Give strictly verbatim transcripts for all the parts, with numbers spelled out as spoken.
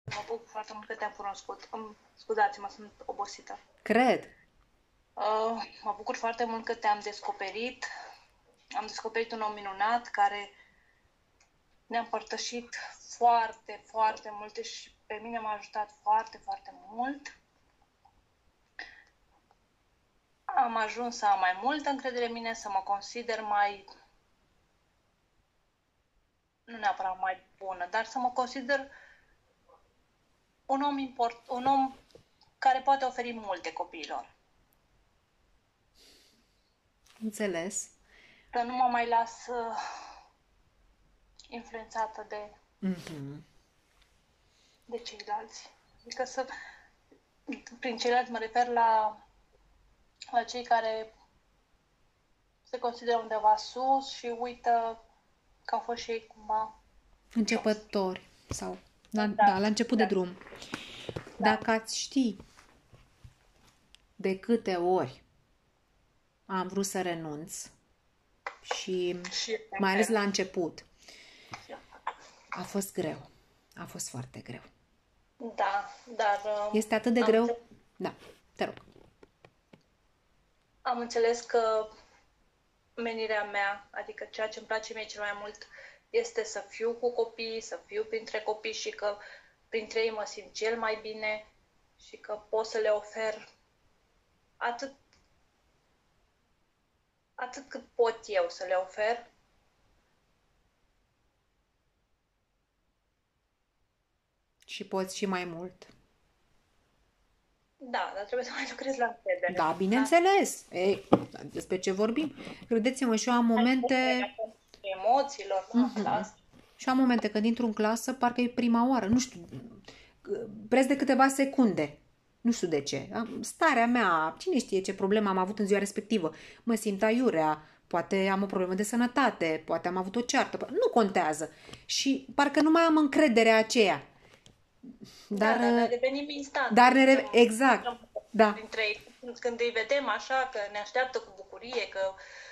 Mă bucur foarte mult că te-am cunoscut. Îmi- Scuzați-mă, sunt obosită. Cred. Uh, mă bucur foarte mult că te-am descoperit. Am descoperit un om minunat care ne-a împărtășit foarte, foarte multe și pe mine m-a ajutat foarte, foarte mult. Am ajuns să am mai multă încredere în mine, să mă consider mai, nu neapărat mai bună, dar să mă consider un om import, un om care poate oferi multe copiilor. Înțeles. Să nu mă mai las uh, influențată de, de ceilalți. Adică să, prin ceilalți mă refer la, la cei care se consideră undeva sus și uită că au fost și ei cumva jos. Începători sau la, da, Da, la început de da, drum. da. Dacă ați ști de câte ori am vrut să renunț și Și mai ales la început, a fost greu. A fost foarte greu. da, dar um, Este atât de am, greu? înțeles, Da, te rog. am înțeles că menirea mea, adică ceea ce îmi place mie cel mai mult, este să fiu cu copiii, să fiu printre copii și că printre ei mă simt cel mai bine și că pot să le ofer atât, atât cât pot eu să le ofer. Și poți și mai mult. Da, dar trebuie să mai lucrez la încredere. Da, Da? bineînțeles. Ei, despre ce vorbim? Credeți-mă, și eu am momente, Emoțiilor, nu? Clas. și am momente când intru în clasă, parcă e prima oară, nu știu, preț de câteva secunde. Nu știu de ce. Am- Starea mea, cine știe ce problemă am avut în ziua respectivă. Mă simt aiurea, poate am o problemă de sănătate, poate am avut o ceartă, nu contează. Și parcă nu mai am încrederea aceea. Dar, Da, dar ne revenim instant. dar ne re- Intrăm- exact, intrăm da. Printre ei, când îi vedem așa, că ne așteaptă cu bucurie, că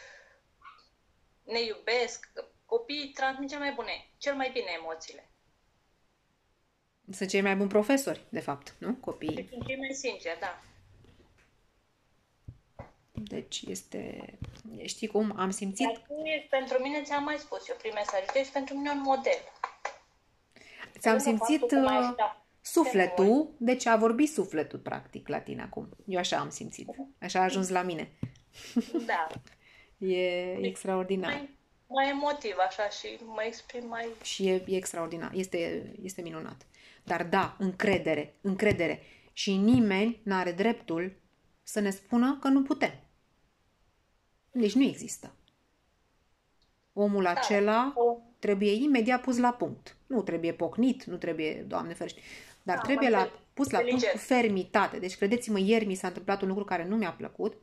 ne iubesc, că copiii transmit cel mai bune, cel mai bine emoțiile. Sunt cei mai buni profesori, de fapt, nu? Și Copiii. sunt cei mai sinceri, da. Deci este, știi cum, am simțit, Dar tu ești, pentru mine, ți-am mai spus eu prin mesaj, tu ești pentru mine un model. ți-am Lângă faptul simțit că mai uh, așteaptă sufletul, mult, deci a vorbit sufletul, practic, la tine acum. Eu așa am simțit. Așa a ajuns la mine. da, E extraordinar. mai, mai emotiv așa și mă exprim mai... Și e, e extraordinar. Este, este minunat. Dar da, încredere, încredere. Și nimeni nu are dreptul să ne spună că nu putem. Deci nu există. Omul Da, acela o, trebuie imediat pus la punct. Nu trebuie pocnit, nu trebuie, Doamne ferește, dar da, trebuie mai la, pus la punct cu inteligent. fermitate. Deci credeți-mă, ieri mi s-a întâmplat un lucru care nu mi-a plăcut.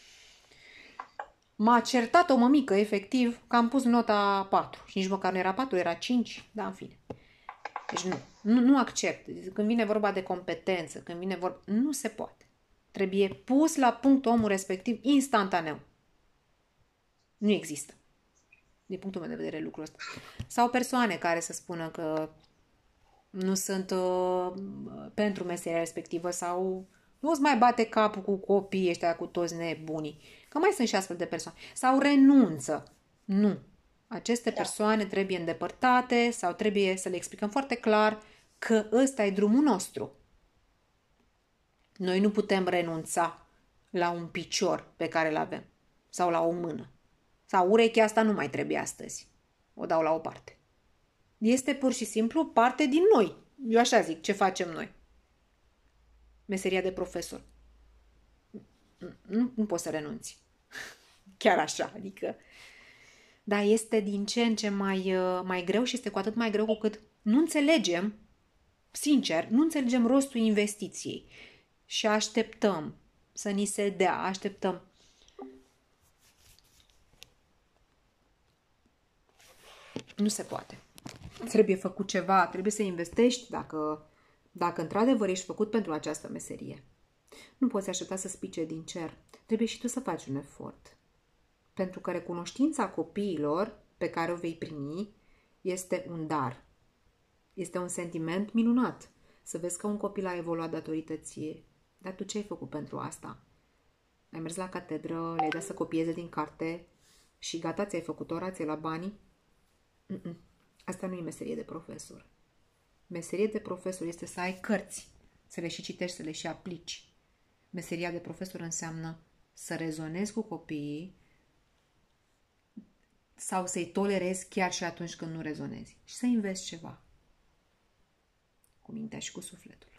M-a certat o mămică, efectiv, că am pus nota patru. Și nici măcar nu era patru, era cinci. Da, în fine. Deci nu, nu, nu accept. Când vine vorba de competență, când vine vorba... Nu se poate. Trebuie pus la punct omul respectiv instantaneu. Nu există. Din punctul meu de vedere, lucrul ăsta. Sau persoane care să spună că nu sunt uh, pentru meseria respectivă sau nu îți mai bate capul cu copiii ăștia, cu toți nebunii. Că mai sunt și astfel de persoane. Sau renunță. Nu. Aceste Da, persoane trebuie îndepărtate sau trebuie să le explicăm foarte clar că ăsta e drumul nostru. Noi nu putem renunța la un picior pe care îl avem sau la o mână. Sau urechea asta nu mai trebuie astăzi. O dau la o parte. Este pur și simplu parte din noi. Eu așa zic, ce facem noi. Meseria de profesor. Nu, nu poți să renunți. Chiar așa, adică... Dar este din ce în ce mai, uh, mai greu și este cu atât mai greu cu cât nu înțelegem, sincer, nu înțelegem rostul investiției. Și așteptăm să ni se dea, așteptăm. Nu se poate. Trebuie făcut ceva, trebuie să investești dacă, dacă într-adevăr ești făcut pentru această meserie. Nu poți aștepta să spice din cer. Trebuie și tu să faci un efort. Pentru că recunoștința copiilor pe care o vei primi este un dar. Este un sentiment minunat. să vezi că un copil a evoluat datorită ție. Dar tu ce ai făcut pentru asta? Ai mers la catedră, le-ai dat să copieze din carte și gata, ți-ai făcut o rație la banii? Mm-mm. Asta nu e meserie de profesor. Meserie de profesor este să ai cărți, să le și citești, să le și aplici. Meseria de profesor înseamnă să rezonezi cu copiii sau să-i tolerezi chiar și atunci când nu rezonezi și să înveți ceva cu mintea și cu sufletul.